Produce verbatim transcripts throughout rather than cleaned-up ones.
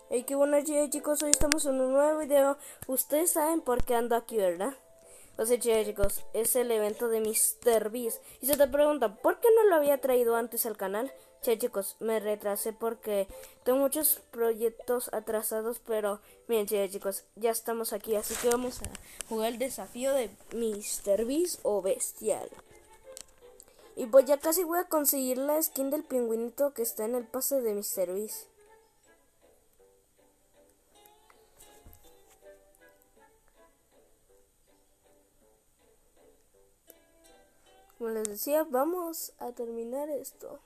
Hey, qué buenos días, chicos, hoy estamos en un nuevo video. Ustedes saben por qué ando aquí, ¿verdad? O sea, chicos, es el evento de míster Beast. Y se te pregunta, ¿por qué no lo había traído antes al canal? Che, chicos, me retrasé porque tengo muchos proyectos atrasados, pero miren, che, chicos, ya estamos aquí, así que vamos a jugar el desafío de míster Beast o Bestial. Y pues ya casi voy a conseguir la skin del pingüinito que está en el pase de míster Beast. Como les decía, vamos a terminar esto.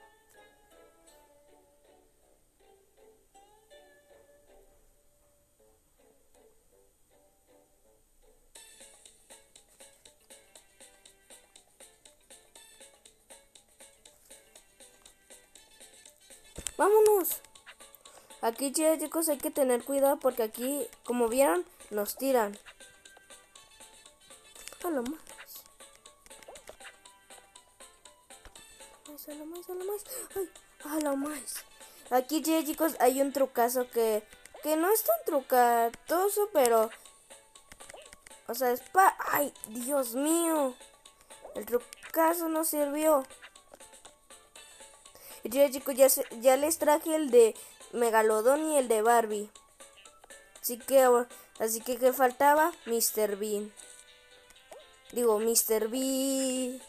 ¡Vámonos! Aquí, chicos, hay que tener cuidado porque aquí, como vieron, nos tiran. A lo más. A lo más, a lo más. Ay, a lo más. Aquí, chicos, hay un trucazo que, que no es tan trucatoso, pero... O sea, es pa... ¡Ay, Dios mío! El trucazo no sirvió. Y chicos, ya, se, ya les traje el de Megalodon y el de Barbie. Así que, así que, ¿qué faltaba? míster Bean. Digo, míster Bean.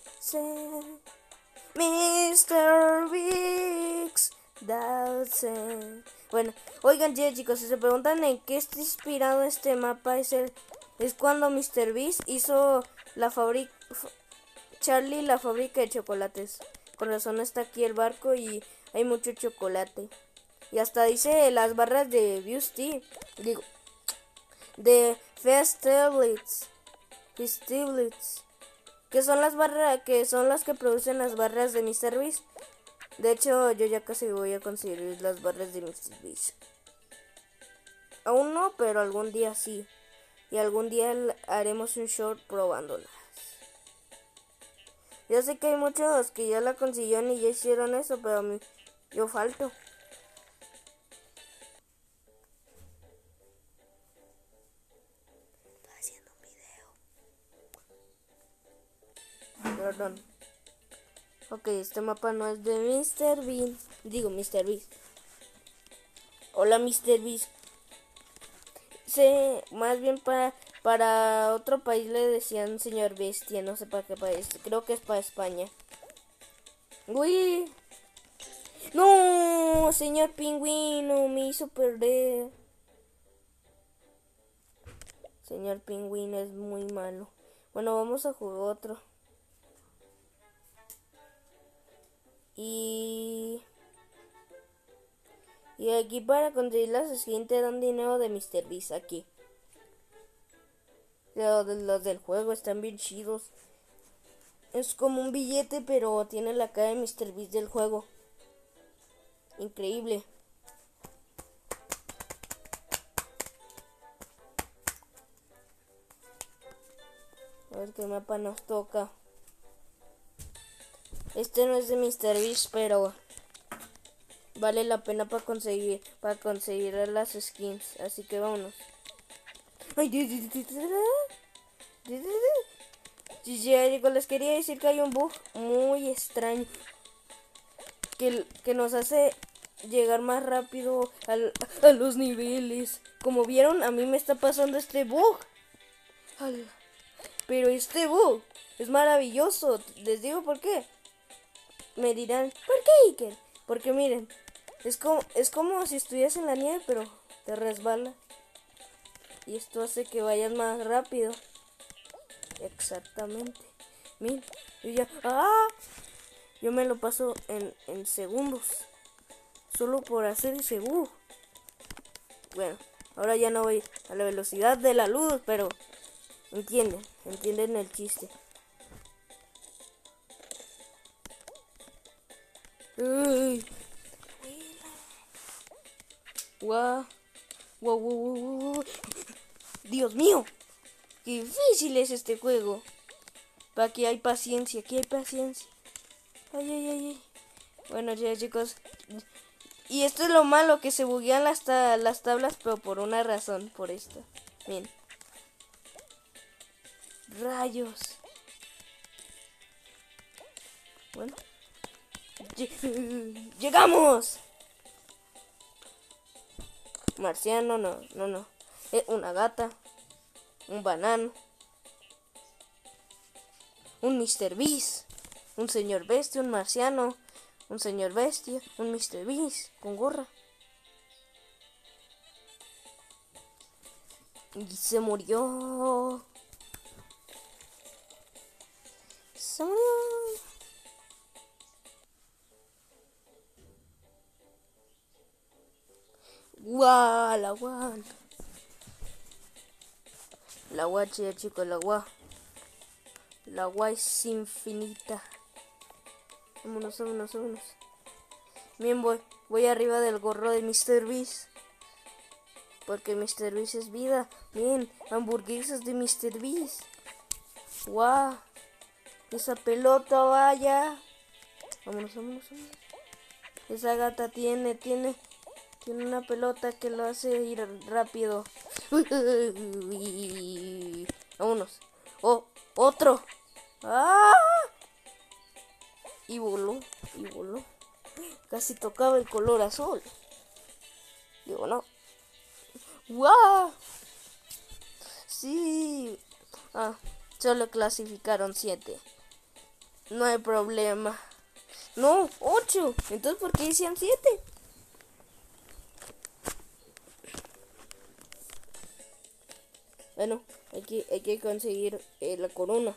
míster Biggs. That's it. Bueno, oigan, ya, chicos, si se preguntan en qué está inspirado este mapa, es el es cuando míster Beast hizo la fábrica Charlie la fábrica de chocolates. Con razón está aquí el barco y hay mucho chocolate. Y hasta dice las barras de Beauty, digo, de Festivalits, Festivalits, que son las barras, que son las que producen las barras de míster Beast. De hecho, yo ya casi voy a conseguir las barras de míster Beast. Aún no, pero algún día sí. Y algún día haremos un short probándolas. Yo sé que hay muchos que ya la consiguieron y ya hicieron eso, pero a mí, yo falto. Estoy haciendo un video. Perdón. Ok, este mapa no es de míster Bean. Digo, míster Beast. Hola, míster Beast. Sí, más bien para, para otro país le decían señor bestia, no sé para qué país. Creo que es para España. Uy. No, señor pingüino, me hizo perder. Señor pingüino es muy malo. Bueno, vamos a jugar otro. Y... Y aquí para conseguir las skins te dan dinero de míster Beast aquí. Los, los del juego están bien chidos. Es como un billete, pero tiene la cara de míster Beast del juego. Increíble. A ver qué mapa nos toca. Este no es de míster Beast, pero vale la pena para conseguir para conseguir las skins. Así que vámonos. Ay, chicos, les quería decir que hay un bug muy extraño que, que nos hace llegar más rápido al, a los niveles. Como vieron, a mí me está pasando este bug. Al, pero este bug es maravilloso. Les digo por qué. Me dirán, ¿por qué, Iker? Porque miren, es como, es como si estuvieras en la nieve, pero te resbala. Y esto hace que vayas más rápido. Exactamente. Miren, yo ya... ¡Ah! Yo me lo paso en, en segundos. Solo por hacer ese bug. Bueno, ahora ya no voy a la velocidad de la luz, pero... Entienden, entienden el chiste. Uy. Guau. Wow, wow, wow, wow. Dios mío. Qué difícil es este juego. Aquí hay paciencia, aquí hay paciencia. Ay, ay, ay, ay. Bueno, ya chicos. Y esto es lo malo, que se buguean las, ta las tablas, pero por una razón, por esto. Bien. Rayos. Bueno. ¡Llegamos! Marciano, no, no, no. Eh, una gata. Un banano. Un mister Beast. Un señor bestia, un marciano. Un señor bestia, un mister Beast con gorra. Y se murió. Se murió. Guau, la agua. La agua, chicos, el agua. El agua es infinita. Vámonos, vámonos, vámonos. Bien, voy. Voy arriba del gorro de mister Beast. Porque mister Beast es vida. Bien, hamburguesas de mister Beast. Guau. Esa pelota, vaya. Vámonos, vámonos, vámonos. Esa gata tiene, tiene, tiene una pelota que lo hace ir rápido. Vámonos. Oh, otro. ¡Ah! Y voló, y voló. Casi tocaba el color azul. Digo, no. ¡Guau! Sí. Ah, solo clasificaron siete. No hay problema. No, ocho. Entonces, ¿por qué decían siete? Bueno, hay que, hay que conseguir eh, la corona.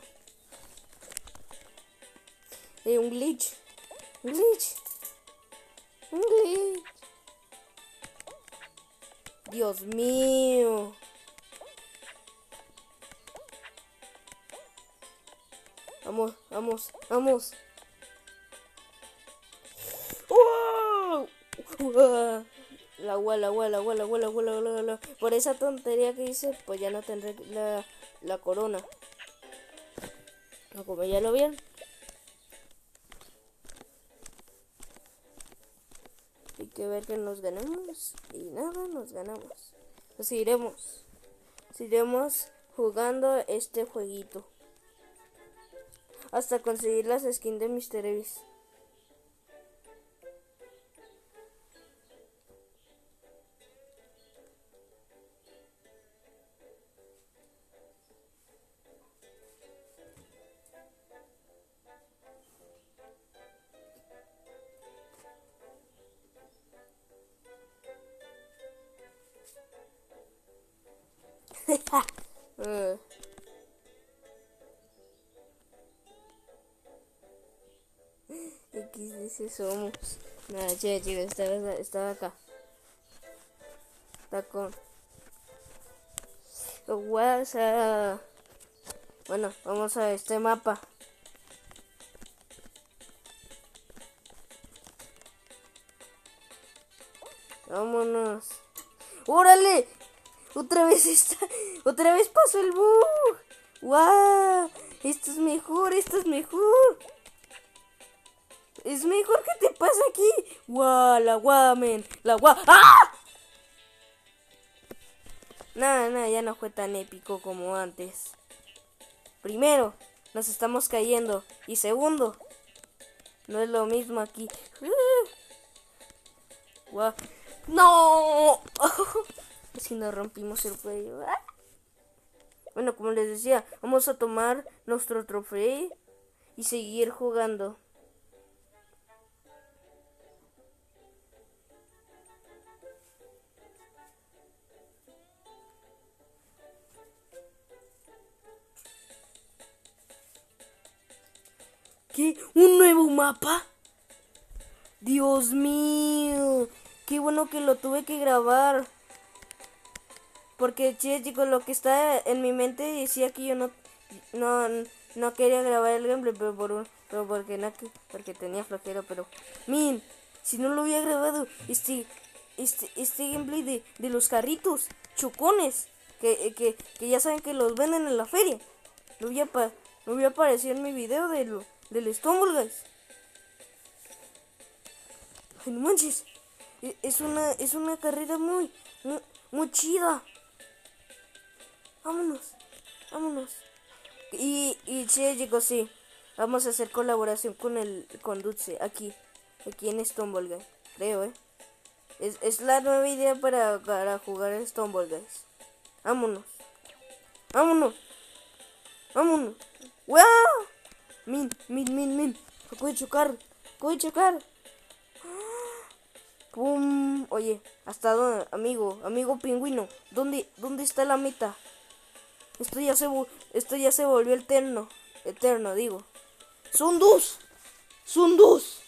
Eh, un glitch. Un glitch. Un glitch. Dios mío. Vamos, vamos, vamos. ¡Wow! ¡Wow! La agua, la agua, la agua, la agua, la agua, la agua, la agua. Por esa tontería que hice, pues ya no tendré la, la corona. No, como ya lo vieron. Hay que ver que nos ganamos. Y nada, nos ganamos. Pues seguiremos. Seguiremos jugando este jueguito. Hasta conseguir las skins de mister Beast. uh. X dice somos. Nada, che, chicos, estaba, estaba acá. Está con WhatsApp. Bueno, vamos a este mapa. Vámonos. ¡Órale! Otra vez está. Otra vez pasó el bug. ¡Wow! Esto es mejor, esto es mejor. Es mejor. ¿Qué te pasa aquí? ¡Wow! La guau, men. La guau. ¡Ah! Nada, nada, ya no fue tan épico como antes. Primero, nos estamos cayendo. Y segundo, no es lo mismo aquí. ¡Wow! ¡No! Si nos rompimos el cuello. Bueno, como les decía, vamos a tomar nuestro trofeo y seguir jugando. ¿Qué? ¿Un nuevo mapa? Dios mío. Qué bueno que lo tuve que grabar. Porque, che, chicos, lo que está en mi mente decía que yo no no, no quería grabar el gameplay, pero, por, pero porque, no, porque tenía flojera. Pero, min, si no lo había grabado, este este, este gameplay de, de los carritos chocones, que, que, que ya saben que los venden en la feria, no voy a, pa, no voy a aparecer en mi video del, del Stumble Guys. Ay, no manches. E- Es una, es una carrera muy, muy, muy chida. Vámonos, vámonos. Y, y sí, chicos, sí. Vamos a hacer colaboración con el con Dutse aquí, aquí en Stumble Guys, creo, eh. Es, es la nueva idea para, para jugar a Stumble Guys. Vámonos, vámonos, vámonos. ¡Wow! Min, min, min, min. Acabo de chocar, acabo de chocar. ¡Pum! Oye, ¿hasta dónde, amigo, amigo pingüino? ¿Dónde, dónde está la meta? Esto ya se, esto ya se volvió eterno, eterno, digo. Son dos, son dos.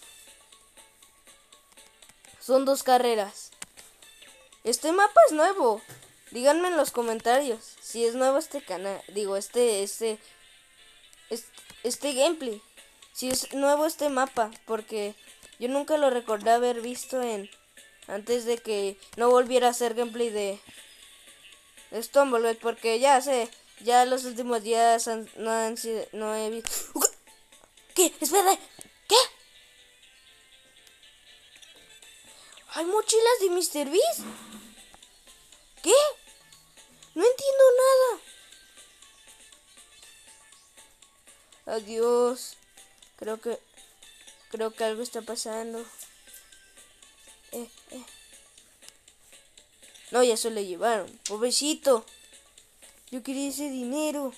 Son dos carreras. Este mapa es nuevo. Díganme en los comentarios si es nuevo este canal. Digo, este, este, este, este gameplay. Si es nuevo este mapa, porque yo nunca lo recordé haber visto en antes de que no volviera a hacer gameplay de, de Stumble, porque ya sé, ya los últimos días han, no han sido, no he visto. ¿Qué? Espera, ¿qué? ¿Hay mochilas de míster Beast? ¿Qué? No entiendo nada. Adiós. Creo que creo que algo está pasando. Eh, eh. No, ya se lo llevaron. Pobrecito. Yo quería ese dinero.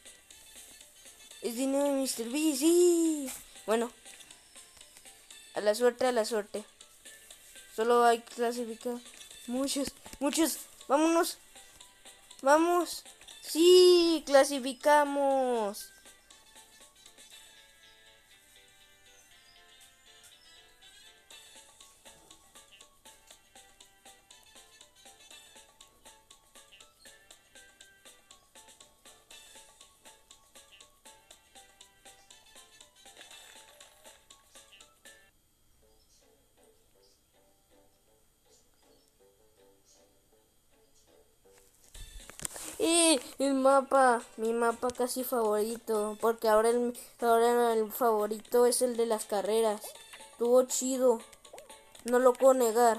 Es dinero de míster Beast. Sí. Bueno. A la suerte, a la suerte. Solo hay que clasificar. Muchos, muchos. Vámonos. Vamos. Sí, clasificamos. Y el mapa, mi mapa casi favorito, porque ahora el, ahora el favorito es el de las carreras. Estuvo chido, no lo puedo negar.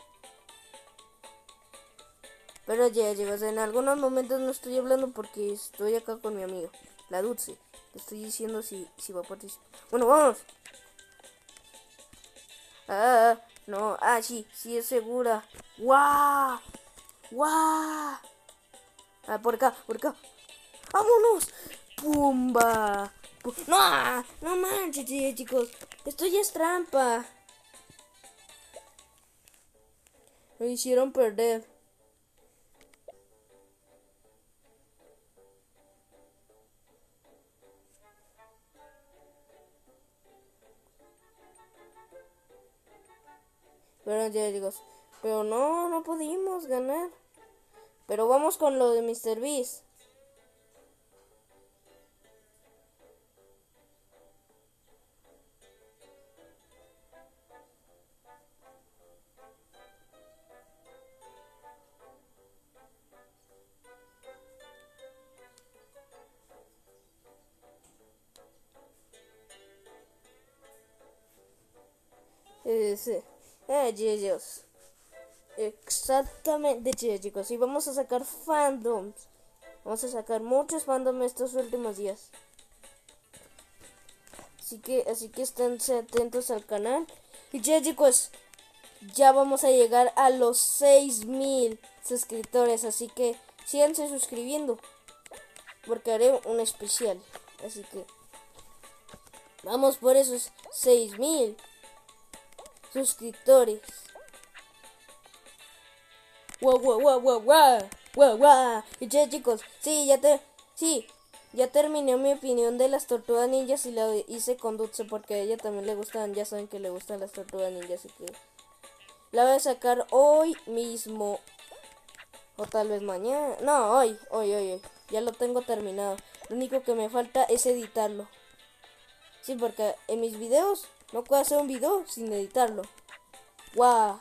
Pero ya, chicos, en algunos momentos no estoy hablando porque estoy acá con mi amigo, la Dulce. Le estoy diciendo si, si va a participar. Bueno, vamos. Ah, no, ah, sí, sí es segura. ¡Guau! ¡Guau! Ah, por acá, por acá. ¡Vámonos! ¡Pumba! Pum. ¡No! ¡No manches, chicos! Esto ya es trampa. Me hicieron perder. Pero ya, chicos. Pero no, no pudimos ganar. Pero vamos con lo de míster Beast. Eh, sí. Eh, chicos. Exactamente, chicos. Y vamos a sacar fandoms. Vamos a sacar muchos fandoms estos últimos días. Así que, así que estén atentos al canal. Y ya, chicos, ya vamos a llegar a los seis mil suscriptores. Así que síganse suscribiendo, porque haré un especial. Así que vamos por esos seis mil suscriptores. Wow, wow, wow, wow, wow, wow, wow. Y ya, chicos, sí, ya te, sí, ya terminé mi opinión de las tortugas ninjas y la hice con Dutse porque a ella también le gustan, ya saben que le gustan las tortugas ninjas, así que la voy a sacar hoy mismo. O tal vez mañana. No, hoy, hoy, hoy, hoy. Ya lo tengo terminado. Lo único que me falta es editarlo. Sí, porque en mis videos no puedo hacer un video sin editarlo. ¡Guau!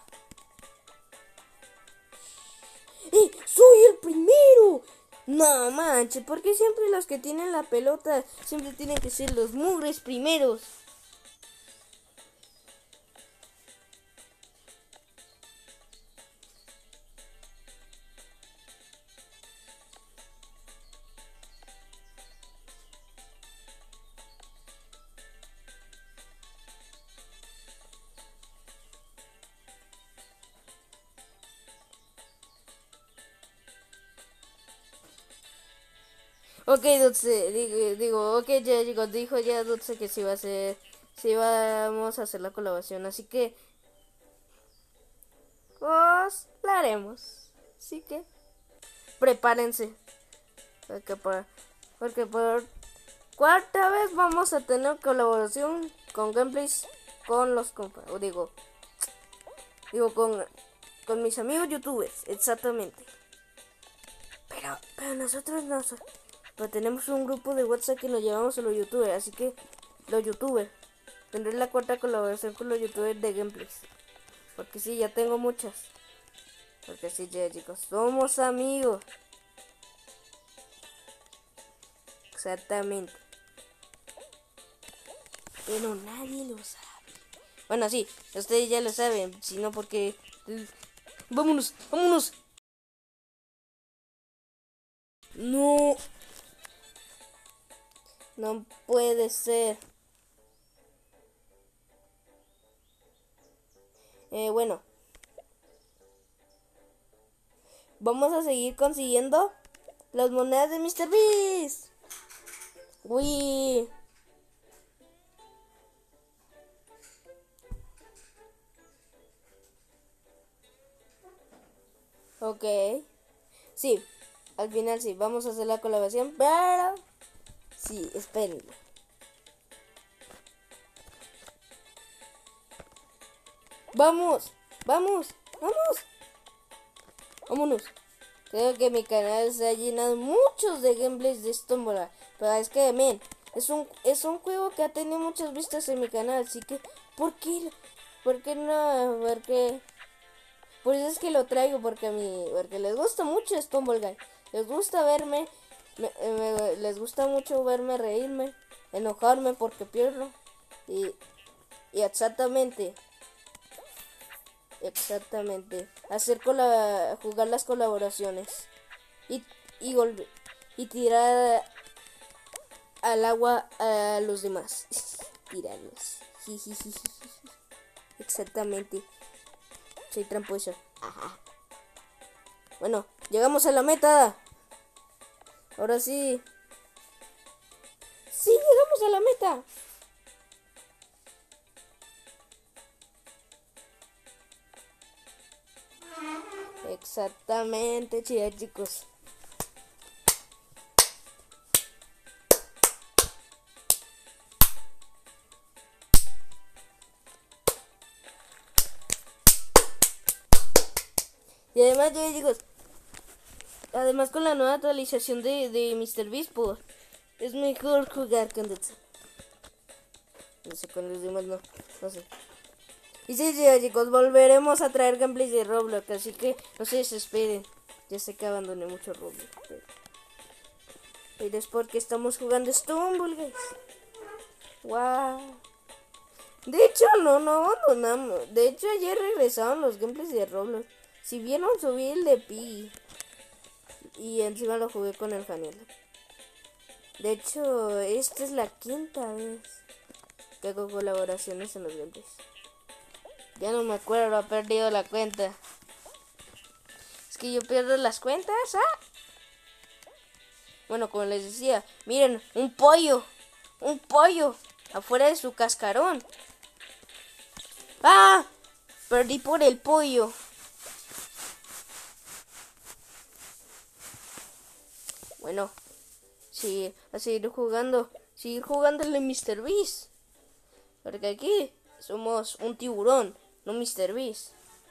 ¡Eh! ¡Soy el primero! No manches, porque siempre los que tienen la pelota siempre tienen que ser los mugres primeros. Ok, Dutse, digo, digo, ok, ya digo, dijo ya Dutse que sí va a hacer, sí vamos a hacer la colaboración, así que, pues, la haremos. Así que, prepárense, porque por, porque por cuarta vez vamos a tener colaboración con gameplays con los compa, o digo, digo con, con mis amigos youtubers, exactamente. Pero, pero nosotros no, pero tenemos un grupo de WhatsApp que nos llevamos a los youtubers, así que los youtubers, tendré la cuarta colaboración con los youtubers de gameplays. Porque sí, ya tengo muchas. Porque sí, ya chicos, somos amigos. Exactamente. Pero nadie lo sabe. Bueno, sí, ustedes ya lo saben, si no porque... Vámonos, vámonos. No. No puede ser. Eh, bueno. Vamos a seguir consiguiendo las monedas de míster Beast. Uy. Ok. Sí, al final sí, vamos a hacer la colaboración, pero... Sí, espérenme. Vamos, vamos, vamos. Vámonos. Creo que mi canal se ha llenado muchos de gameplays de Stumble. Pero es que, men, es un, es un juego que ha tenido muchas vistas en mi canal. Así que, ¿por qué? ¿Por qué no? Porque... Por eso es que lo traigo, porque a mí, porque les gusta mucho Stumble Guy. Les gusta verme, me, me, les gusta mucho verme reírme, enojarme porque pierdo. Y, y exactamente, exactamente, hacer cola, jugar las colaboraciones. Y, y, y tirar al agua a los demás. Tirarlos. Exactamente. Soy tramposo. Ajá. Bueno, llegamos a la meta. Ahora sí. Sí, llegamos a la meta. Exactamente, chicos. Y además, chicos, además con la nueva actualización de, de míster Beast, pues, es mejor jugar con Dutse. No sé, con los demás no, no sé. Y sí, sí, chicos, volveremos a traer gameplays de Roblox, así que no se desesperen. Ya sé que abandoné mucho Roblox, pero, pero es porque estamos jugando Stumble, guys. Wow. De hecho, no, no abandonamos. De hecho, ayer regresaron los gameplays de Roblox. Si vieron, subí el de Pi. Y encima lo jugué con el Janiel. De hecho, esta es la quinta vez que hago colaboraciones en los gameplays. Ya no me acuerdo, he perdido la cuenta. Es que yo pierdo las cuentas, ¿ah? Bueno, como les decía, miren, un pollo. Un pollo afuera de su cascarón. ¡Ah! Perdí por el pollo. Bueno, sí, a seguir jugando. Seguir jugándole míster Beast. Porque aquí somos un tiburón, no míster Beast.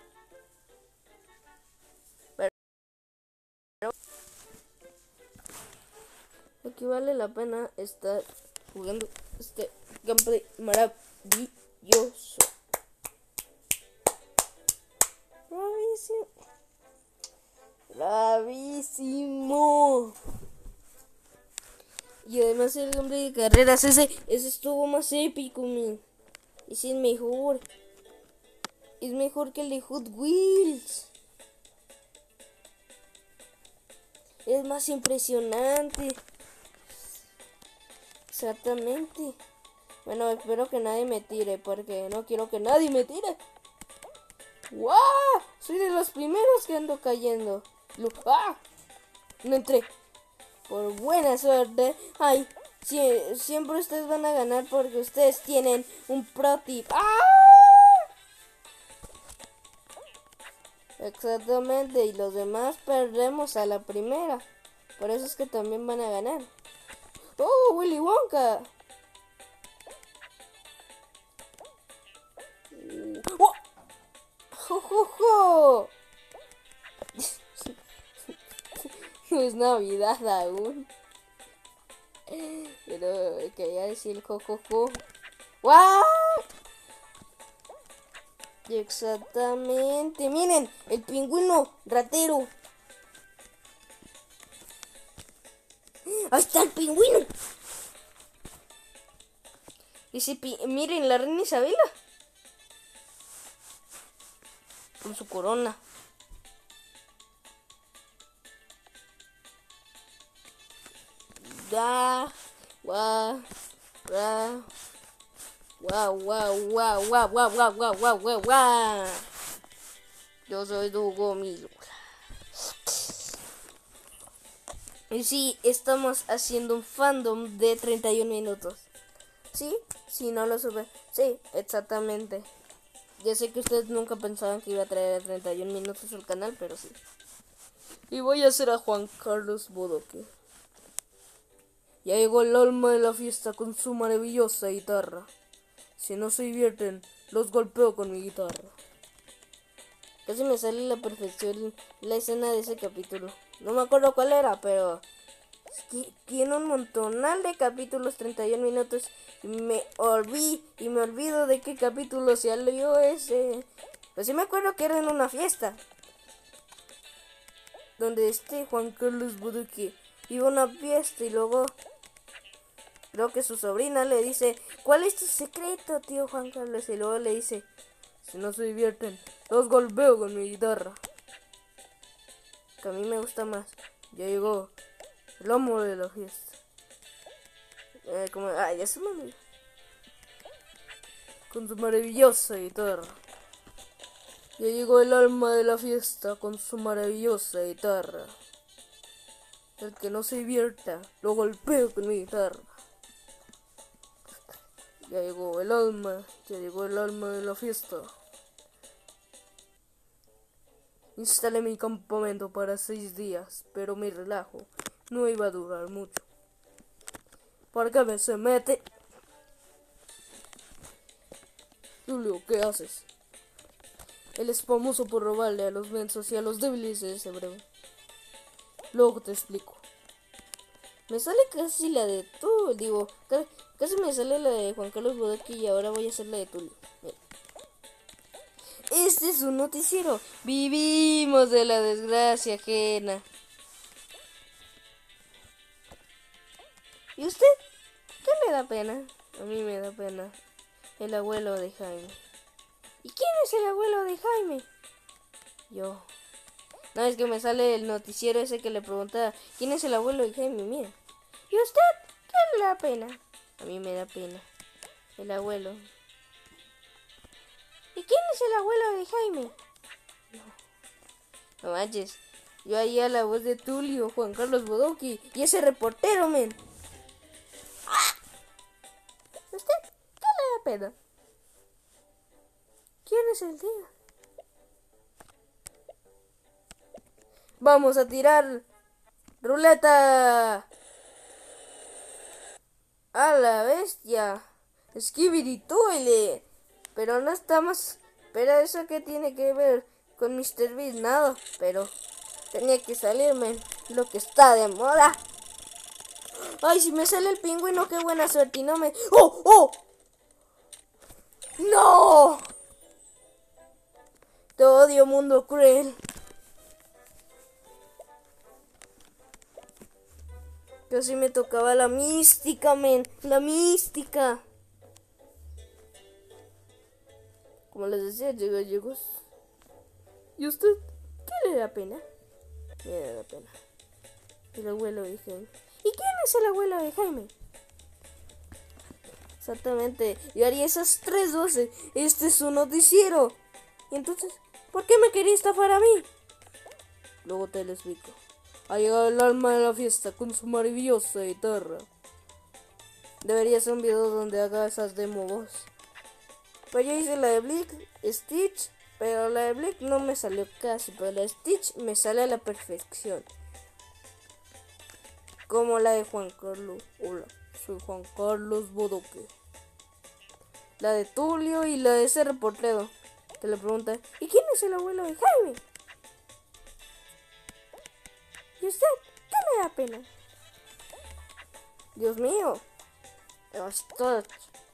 Pero aquí vale la pena estar jugando este gameplay maravilloso. Bravísimo. Bravísimo. Y además el gameplay de carreras, ese, ese estuvo más épico, man. Ese es mejor. Es mejor que el de Hot Wheels. Es más impresionante. Exactamente. Bueno, espero que nadie me tire, porque no quiero que nadie me tire. ¡Wow! Soy de los primeros que ando cayendo. ¡Ah! No entré. por buena suerte. Ay, sie- siempre ustedes van a ganar porque ustedes tienen un pro tip. ¡Ah! Exactamente, y los demás perdemos a la primera. Por eso es que también van a ganar. ¡Oh, Willy Wonka! ¡Oh! ¡Jo, jo, jo! No es Navidad aún. Pero quería decir jo, jo, jo. ¡Guau! Exactamente. Miren, el pingüino ratero. ¡Ahí está el pingüino! Y si miren, la reina Isabela. Con su corona. Da, guau, guau, guau, guau, guau, guau, guau, guau, guau, guau, guau, guau. Yo soy Dugo Milo. Y sí, estamos haciendo un fandom de treinta y un minutos. ¿Sí? Si no lo sube. Sí, exactamente. Ya sé que ustedes nunca pensaban que iba a traer treinta y un minutos al canal, pero sí. Y voy a hacer a Juan Carlos Bodoque. Ya llegó el alma de la fiesta con su maravillosa guitarra. Si no se divierten, los golpeo con mi guitarra. Casi me sale a la perfección la escena de ese capítulo. No me acuerdo cuál era, pero es que tiene un montonal de capítulos, treinta y un minutos. Y me olvidé, y me olvido de qué capítulo se salió ese. Pues sí me acuerdo que era en una fiesta. Donde este Juan Carlos Bodoque iba a una fiesta y luego creo que su sobrina le dice, ¿cuál es tu secreto, tío Juan Carlos? Y luego le dice, si no se divierten, los golpeo con mi guitarra. Que a mí me gusta más. Ya llegó el amo de la fiesta. Eh, como, ah, ya se me olvidó. Con su maravillosa guitarra. Ya llegó el alma de la fiesta con su maravillosa guitarra. El que no se divierta, lo golpeo con mi guitarra. Ya llegó el alma, ya llegó el alma de la fiesta. Instalé mi campamento para seis días, pero mi relajo no iba a durar mucho. ¿Por qué me se mete? Julio, ¿qué haces? Él es famoso por robarle a los mensos y a los débiles de ese breve. Luego te explico. Me sale casi la de tú, digo, casi, casi me sale la de Juan Carlos Bodoque y ahora voy a hacer la de Tulio. Mira. Este es un noticiero. Vivimos de la desgracia ajena. ¿Y usted? ¿Qué le da pena? A mí me da pena. El abuelo de Jaime. ¿Y quién es el abuelo de Jaime? Yo. No, es que me sale el noticiero ese que le pregunta ¿quién es el abuelo de Jaime? Mira. ¿Y usted? ¿Qué le da pena? A mí me da pena. El abuelo. ¿Y quién es el abuelo de Jaime? No. No manches. Yo ahí a la voz de Tulio, Juan Carlos Bodoque y ese reportero, men. ¡Ah! ¿Usted? ¿Qué le da pena? ¿Quién es el tío? Vamos a tirar ruleta a la bestia. Skibidi Toilet. Pero no estamos. Pero eso que tiene que ver con mister Beast, nada. Pero tenía que salirme lo que está de moda. Ay, si me sale el pingüino, qué buena suerte. Y no me. ¡Oh! ¡Oh! ¡No! Te odio, mundo cruel. Casi me tocaba la mística, men. La mística. Como les decía, llegó, llegó. ¿Y usted? ¿Qué le da pena? Me da pena. El abuelo de Jaime. ¿Y quién es el abuelo de Jaime? Exactamente. Yo haría esas tres doce. Este es un noticiero. Y entonces, ¿por qué me quería estafar a mí? Luego te lo explico. Ha llegado el alma de la fiesta con su maravillosa guitarra. Debería ser un video donde haga esas demo voz. Pues yo hice la de Blick, Stitch, pero la de Blick no me salió casi, pero la de Stitch me sale a la perfección. Como la de Juan Carlos. Hola, soy Juan Carlos Bodoque. La de Tulio y la de ese reportero que le pregunta, ¿y quién es el abuelo de Jaime? ¿Y usted qué le da pena? Dios mío. Stitch.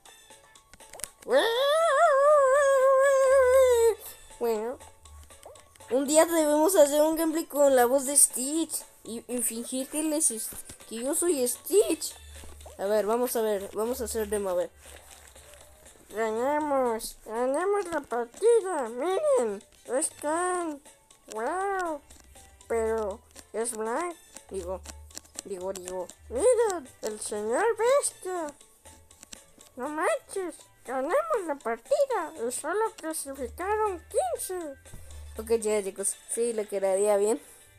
Bueno, un día debemos hacer un gameplay con la voz de Stitch y, y fingir que, les, que yo soy Stitch. A ver, vamos a ver, vamos a hacer demo, a ver. Ganamos, ganamos la partida, miren, están, wow, pero es Black, digo, digo, digo, miren, el señor bestia, no manches, ganamos la partida y solo clasificaron quince. Ok, ya chicos, sí, le quedaría bien.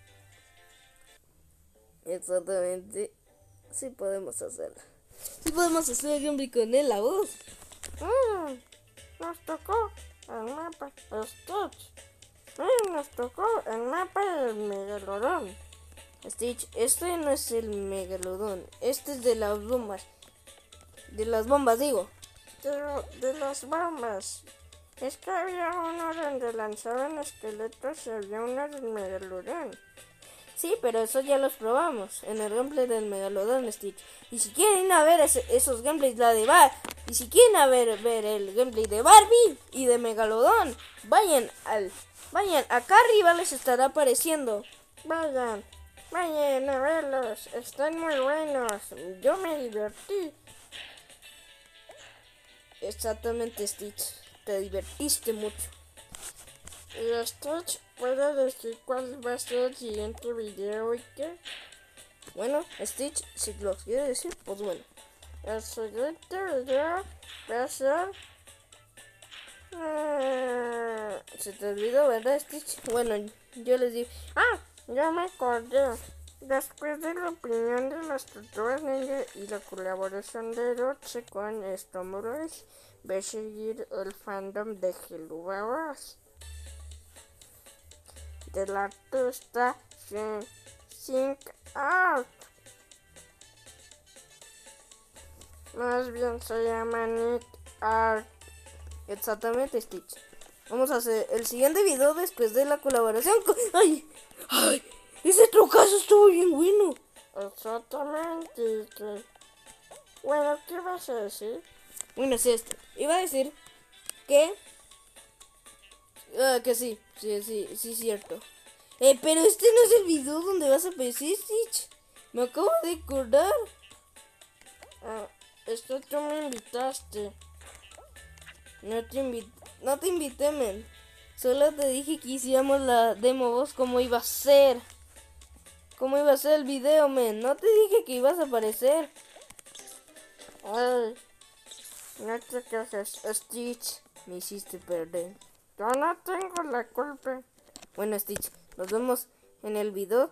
Exactamente, sí podemos hacerlo. Sí podemos hacer el gameplay con él, la voz. Mm, nos tocó el mapa Stitch. Mm, nos tocó el mapa del megalodón. Stitch, este no es el megalodón. Este es de las bombas. De las bombas, digo. De, de las bombas. Es que había uno donde lanzaban esqueletos y había uno del megalodón. Sí, pero eso ya los probamos en el gameplay del megalodón, Stitch. Y si quieren a ver ese, esos gameplays, la de Bar, y si quieren a ver, ver el gameplay de Barbie y de megalodón, vayan al, vayan, acá arriba les estará apareciendo. Vayan, vayan a verlos, están muy buenos, yo me divertí. Exactamente, Stitch, te divertiste mucho. Y Stitch puede decir cuál va a ser el siguiente video y qué. Bueno, Stitch, si lo quiere decir, pues bueno. El siguiente video va a ser... Uh, se te olvidó, ¿verdad, Stitch? Bueno, yo les digo... Ah, ya me acordé. Después de la opinión de las tortugas ninja y la colaboración de Roche con Stomoroids, va a seguir el fandom de Hello Babas. Del artista Sync Art. Más bien se llama Nick Art. Exactamente, Stitch. Vamos a hacer el siguiente video después de la colaboración con... ¡Ay! ¡Ay! Ese trocazo estuvo bien bueno. Exactamente. Que... Bueno, ¿qué vas a decir? Bueno, es esto. Iba a decir que... Uh, que sí, sí, sí, sí, cierto. Eh, pero este no es el video donde vas a aparecer, Stitch. Me acabo de acordar. Ah, esto tú me invitaste. No te invité, no te invité, men. Solo te dije que hiciéramos la demo voz como iba a ser. Cómo iba a ser el video, men. No te dije que ibas a aparecer. Ay, no te quejes, Stitch. Me hiciste perder. Yo no tengo la culpa. Bueno, Stitch, nos vemos en el video.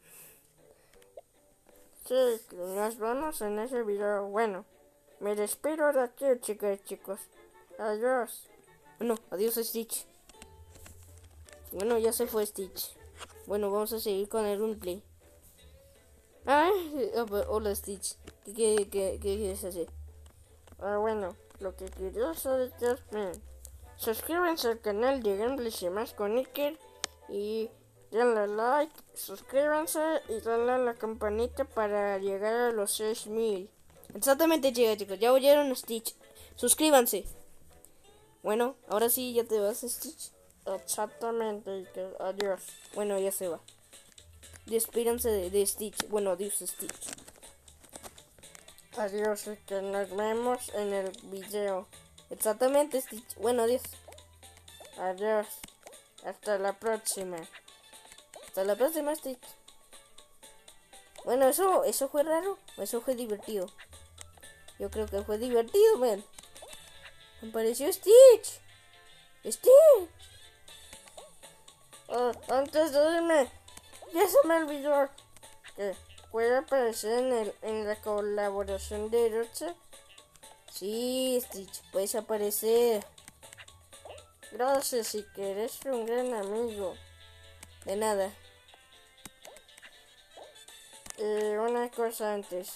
Sí, nos vemos en ese video. Bueno, me despido de aquí, chicas y chicos. Adiós. Bueno, adiós, Stitch. Bueno, ya se fue Stitch. Bueno, vamos a seguir con el gameplay. Ay, hola, Stitch. ¿Qué, qué, qué, qué quieres hacer? Ah, bueno, lo que quería hacer es que suscríbanse al canal de Gameplays y más con Iker. Y denle like, suscríbanse y denle a la campanita para llegar a los seis mil. Exactamente, chicos, chicos. Ya oyeron, Stitch. Suscríbanse. Bueno, ahora sí, ya te vas, Stitch. Exactamente, Iker. Adiós. Bueno, ya se va. Despídanse de, de Stitch. Bueno, adiós, Stitch. Adiós, Iker. Nos vemos en el video. Exactamente, Stitch. Bueno, adiós. Adiós. Hasta la próxima. Hasta la próxima, Stitch. Bueno, eso, eso fue raro. Eso fue divertido. Yo creo que fue divertido, man. Apareció Stitch. Stitch. Oh, antes de irme, ya se me olvidó. ¿Qué? ¿Puede aparecer en, el, en la colaboración de Rocha? Sí, Stitch, puedes aparecer. Gracias, y que eres un gran amigo. De nada. Eh, una cosa antes.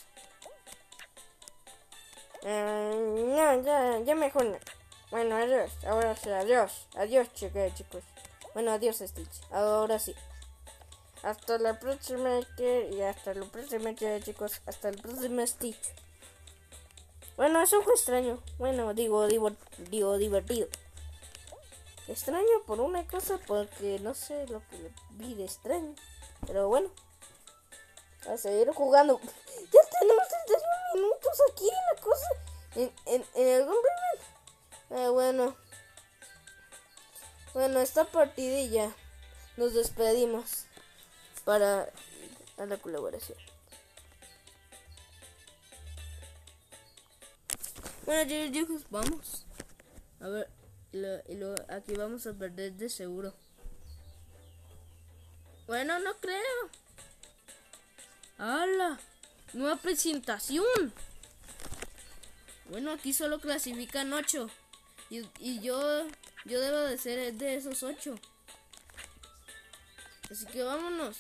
Eh, no, ya, ya mejor no. Bueno, adiós. Ahora sí, adiós. Adiós, chicos, chicos. Bueno, adiós, Stitch. Ahora sí. Hasta la próxima, y hasta la próxima, chicos. Hasta el próximo Stitch. Bueno, eso fue extraño. Bueno, digo, digo, digo, divertido. Extraño por una cosa, porque no sé lo que vi de extraño. Pero bueno, a seguir jugando. Ya tenemos treinta y uno minutos aquí en la cosa. En, en, en algún primer. Eh, bueno. Bueno, esta partidilla nos despedimos para a la colaboración. Bueno, chicos, vamos. A ver, y lo, y lo, aquí vamos a perder de seguro. Bueno, no creo. ¡Hala! Nueva presentación. Bueno, aquí solo clasifican ocho. Y, y yo, yo debo de ser de esos ocho. Así que vámonos.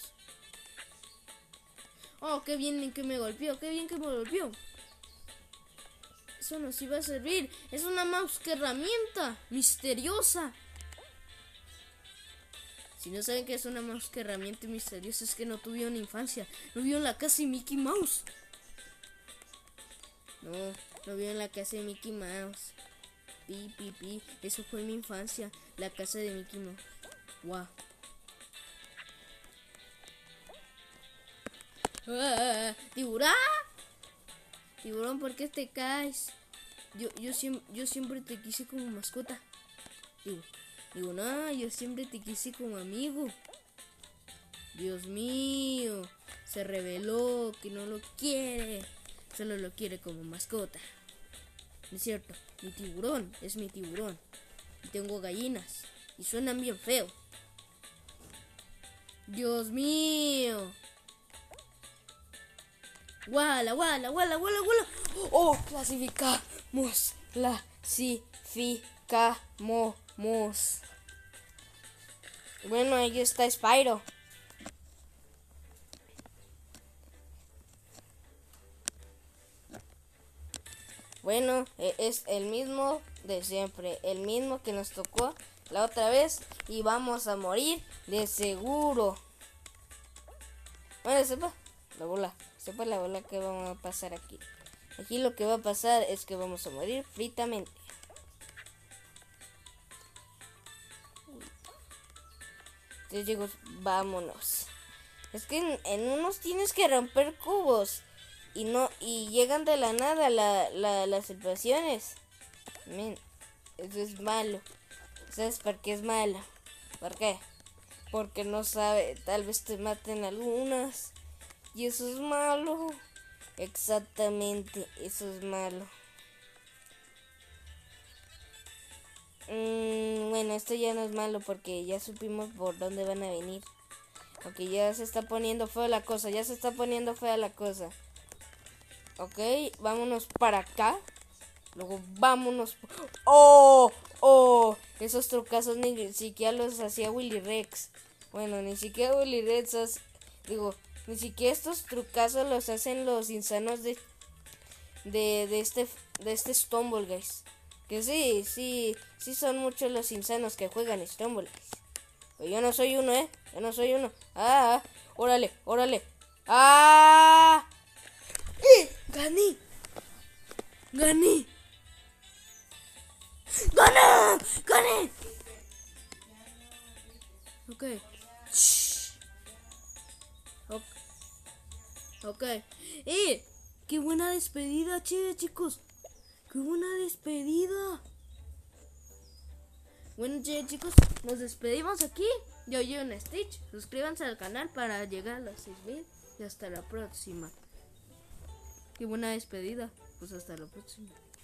Oh, qué bien que me golpeó, qué bien que me golpeó. Eso nos iba a servir. Es una mouse que herramienta misteriosa. Si no saben que es una mouse que herramienta misteriosa, es que no tuvieron infancia. No vieron la casa de Mickey Mouse. No, no vieron la casa de Mickey Mouse. Pi, pi, pi. Eso fue mi infancia. La casa de Mickey Mouse. Wow. Ah, tiburón. Tiburón, ¿por qué te caes? Yo, yo, siempre, yo siempre te quise como mascota. Digo, digo, no, yo siempre te quise como amigo. Dios mío, se reveló que no lo quiere. Solo lo quiere como mascota. No es cierto, mi tiburón es mi tiburón. Y tengo gallinas. Y suenan bien feo. Dios mío. Guala, guala, guala, guala, guala. Oh, clasificamos. Clasificamos. Bueno, ahí está Spyro. Bueno, es el mismo de siempre. El mismo que nos tocó la otra vez. Y vamos a morir de seguro. Bueno, sepa la bola. Sepa la bola que vamos a pasar aquí. Aquí lo que va a pasar es que vamos a morir fritamente. Entonces digo, vámonos. Es que en, en unos tienes que romper cubos. Y no y llegan de la nada la, la, las situaciones. Men, eso es malo. ¿Sabes por qué es malo? ¿Por qué? Porque no sabe, tal vez te maten algunas. Y eso es malo. Exactamente, eso es malo. Mm, bueno, esto ya no es malo porque ya supimos por dónde van a venir. Aunque ya se está poniendo fea la cosa, ya se está poniendo fea la cosa. Ok, vámonos para acá. Luego vámonos. ¡Oh! ¡Oh! Esos trucazos ni siquiera los hacía Willy Rex. Bueno, ni siquiera Willy Rex. Has, digo, ni siquiera estos trucazos los hacen los insanos de de, de este de este Stumble Guys. Que sí, sí, sí son muchos los insanos que juegan Stumble Guys. Pero yo no soy uno, ¿eh? Yo no soy uno. ¡Ah! ¡Órale! ¡Órale! ¡Ah! ¡Eh! ¡Gané! ¡Gané! ¡Gané! ¡Gané! Ok. Ok. Ok. ¡Eh! ¡Qué buena despedida, che, chicos! ¡Qué buena despedida! Bueno, che, chicos, nos despedimos aquí. Yo soy un Stitch. Suscríbanse al canal para llegar a los seis mil. Y hasta la próxima. ¡Qué buena despedida! Pues hasta la próxima.